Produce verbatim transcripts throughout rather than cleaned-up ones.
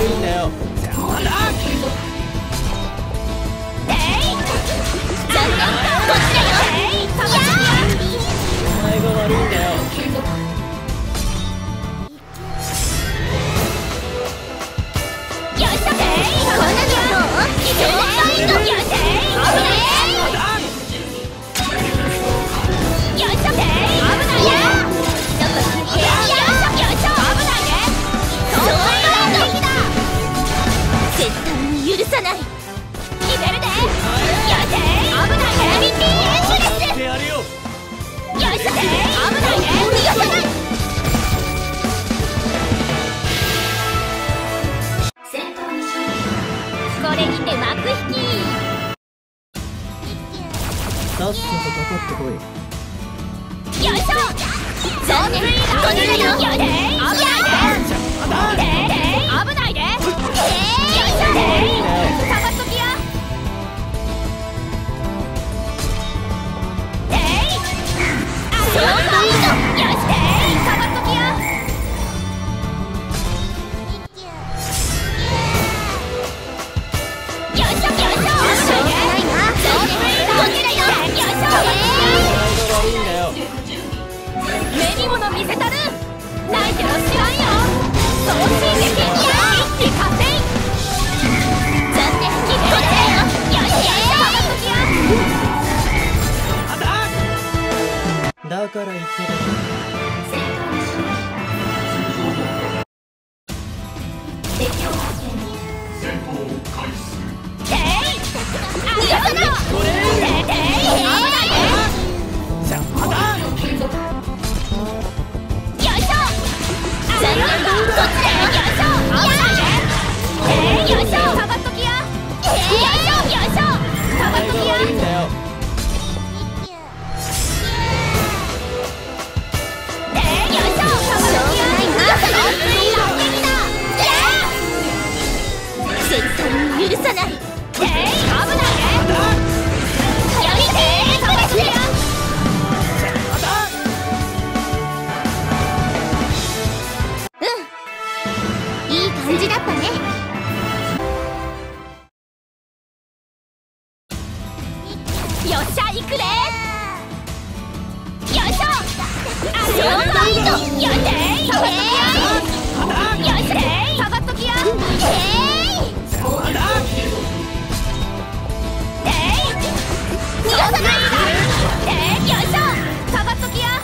いんだよ。 なんだ。えい。残念。こっちだよ。えい。やお前が悪いんだよ。 よっしゃ。えい。こんなのどう？いけるね。よっしゃ。えい。よっしゃ。えい。危ないよ。ちょっと聞いて。よっしゃ。よっしゃ。危ないね。そういうのだ。絶対に許さない。決めるで。よっしゃ。危ないね。エムビーピー エンドレス。 てやるよ。 よっしゃ。危ないね。逃がさない。戦闘に勝利。これにて幕引き。 さっさとかかってこい。 よいしょ。残念。こちらよ。危ないで。危ないで。よいしょ。下がっときや。えい。そうそう。よし。下がっときや。よいしょ。よいしょ。危ないな。こちらよ。よいしょ。 お前が悪いんだよ。 目に物見せたる。泣いても知らんよ。送信できんや。一気勝手。残念。決めるで。よし。下がっときや。 だから言っただろ。 えい。逃がさない。えい。危ないね。よいしょ。残念。こっちだよ。よいしょ。危ないね。えい。よいしょ。下がっときや。よいしょ。よいしょ。下がっときや。 悪いんだよ。 えい。よいしょ。下がっときや。逃がさない。絶対に許さない。えい。危ないね。やめて。下がっときや。うん、いい感じだったね。よっしゃ、行くで。よいしょ。あ、そうそう。よいしょ。よいしょ。下がっときや。えい。えい。逃がさない。えい。よいしょ。下がっときや。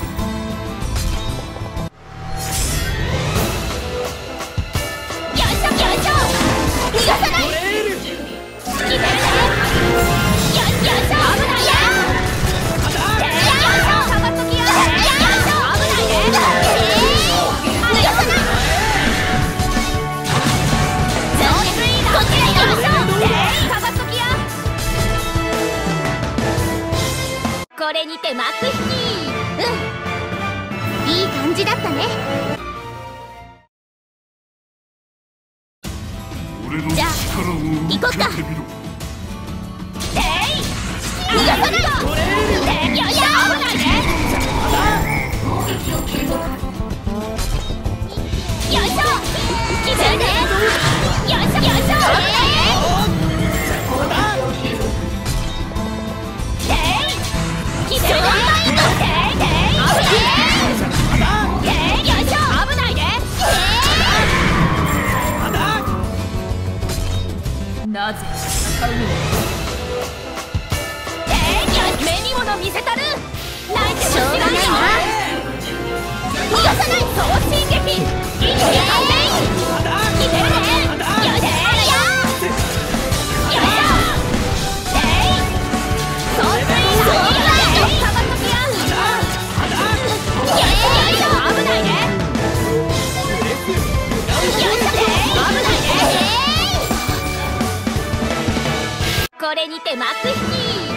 逃がさない。決めるね。よしよし。危ないや。よいしょ。下がっときや。よいしょ。危ないね。逃がさない。残念。こちらよいしょ。下がっときや。これにて幕引き。うん、いい感じだったね。じゃあ行こっか。えい。逃がさない。えい。よいしょ。危ないね。よいしょ。決めるね。よいしょ。よいしょ。危ないね。えい。決めるね。えい。危ないね。えい。よいしょ。危ないね。なぜ戦うの？えい。目に物見せたる。泣いても知らんよ。逃がさない。送信撃。一気に勝手。決めるね。よいしょ。よいしょ。えい。送信。そうだよ。下がっときや。よいしょ。よいしょ。危ないね。よいしょ。危ないね。これにて幕引き。